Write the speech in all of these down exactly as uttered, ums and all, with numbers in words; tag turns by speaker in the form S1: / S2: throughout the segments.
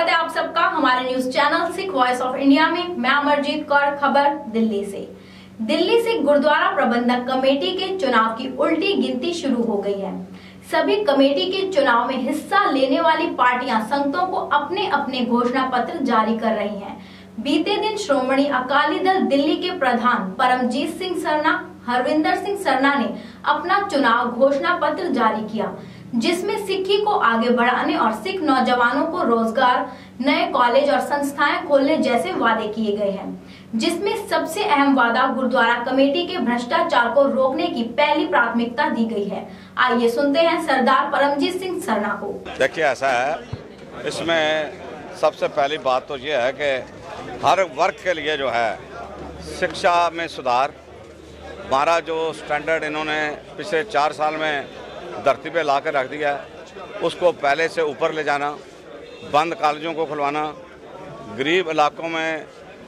S1: स्वागत है आप सबका हमारे news channel Sikh voice of India में। मैं अमरजीत कौर, खबर दिल्ली से। दिल्ली सिख गुरुद्वारा प्रबंधक कमेटी के चुनाव की उल्टी गिनती शुरू हो गई है। सभी कमेटी के चुनाव में हिस्सा लेने वाली पार्टियां संगतों को अपने अपने घोषणा पत्र जारी कर रही हैं। बीते दिन श्रोमणी अकाली दल दिल्ली के प्रधान परमजीत सिंह सरना, हरविंदर सिंह सरना ने अपना चुनाव घोषणा पत्र जारी किया, जिसमें सिक्खी को आगे बढ़ाने और सिख नौजवानों को रोजगार, नए कॉलेज और संस्थाएं खोलने जैसे वादे किए गए हैं। जिसमें सबसे अहम वादा गुरुद्वारा कमेटी के भ्रष्टाचार को रोकने की पहली प्राथमिकता दी गई है। आइए सुनते हैं सरदार परमजीत सिंह सरना को।
S2: देखिए, ऐसा है, इसमें सबसे पहली बात तो ये है कि हर वर्ग के लिए जो है शिक्षा में सुधार, हमारा जो स्टैंडर्ड इन्होंने पिछले चार साल में धरती पे ला कर रख दिया है, उसको पहले से ऊपर ले जाना, बंद कॉलेजों को खुलवाना, गरीब इलाकों में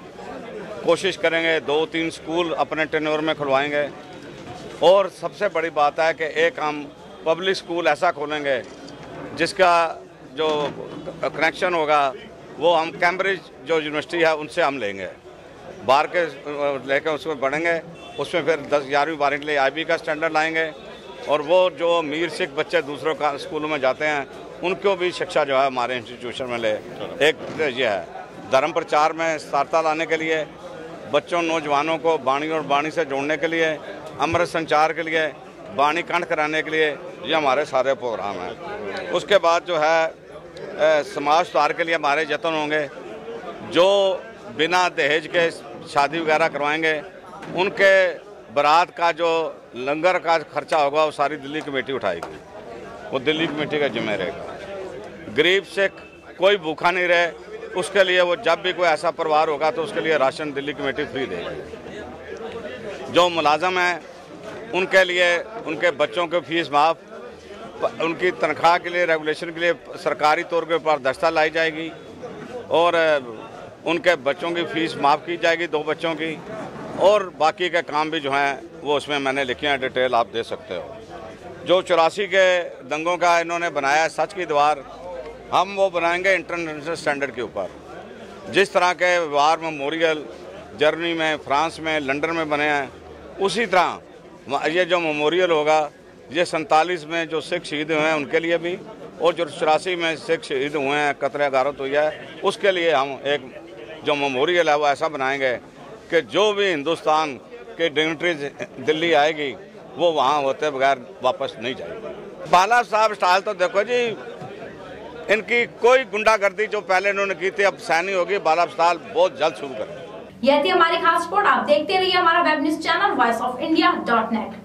S2: कोशिश करेंगे दो तीन स्कूल अपने टेन्योर में खुलवाएंगे। और सबसे बड़ी बात है कि एक हम पब्लिक स्कूल ऐसा खोलेंगे जिसका जो कनेक्शन होगा वो हम कैम्ब्रिज जो यूनिवर्सिटी है उनसे हम लेंगे, बाहर के लेकर उसमें बढ़ेंगे। उसमें फिर दस ग्यारहवीं बारहवीं के लिए आई बी का स्टैंडर्ड लाएंगे और वो जो अमीर सिख बच्चे दूसरों का स्कूलों में जाते हैं उनको भी शिक्षा जो है हमारे इंस्टीट्यूशन में ले। एक ये है धर्म प्रचार में सार्थता लाने के लिए, बच्चों नौजवानों को बाणी और बाणी से जोड़ने के लिए, अमृत संचार के लिए, बाणी कंठ कराने के लिए, ये हमारे सारे प्रोग्राम हैं। उसके बाद जो है ए, समाज सुधार के लिए हमारे यत्न होंगे। जो बिना दहेज के शादी वगैरह करवाएंगे उनके बारात का जो लंगर का खर्चा होगा वो सारी दिल्ली कमेटी उठाएगी, वो दिल्ली कमेटी का जिम्मे रहेगा। गरीब से कोई भूखा नहीं रहे, उसके लिए वो जब भी कोई ऐसा परिवार होगा तो उसके लिए राशन दिल्ली कमेटी फ्री देगी। जो मुलाजम हैं उनके लिए उनके बच्चों के फीस माफ़, उनकी तनख्वाह के लिए रेगुलेशन के लिए सरकारी तौर के ऊपर दस्ता लाई जाएगी और उनके बच्चों की फ़ीस माफ़ की जाएगी, दो बच्चों की। और बाकी के काम भी जो हैं वो उसमें मैंने लिखे हैं, डिटेल आप दे सकते हो। जो चौरासी के दंगों का इन्होंने बनाया है सच की दीवार, हम वो बनाएंगे इंटरनेशनल स्टैंडर्ड के ऊपर। जिस तरह के वार मेमोरियल जर्मनी में, फ्रांस में, लंदन में बने हैं, उसी तरह ये जो मेमोरियल होगा ये सैंतालीस में जो सिख शहीद हुए हैं उनके लिए भी, और जो चौरासी में सिख शहीद हुए हैं, कत्ल गारत हुई है, उसके लिए हम एक जो मेमोरियल है वो ऐसा बनाएंगे कि जो भी हिंदुस्तान के डिग्निटरीज दिल्ली आएगी वो वहाँ होते बगैर वापस नहीं जाएगी। बाला साहब स्टाइल तो देखो जी, इनकी कोई गुंडागर्दी जो पहले इन्होंने की थी अब सैनी होगी। बाला स्टाइल बहुत जल्द शुरू करें।
S1: यह थी हमारी खास रिपोर्ट। आप देखते रहिए हमारा web news channel voice of India dot net.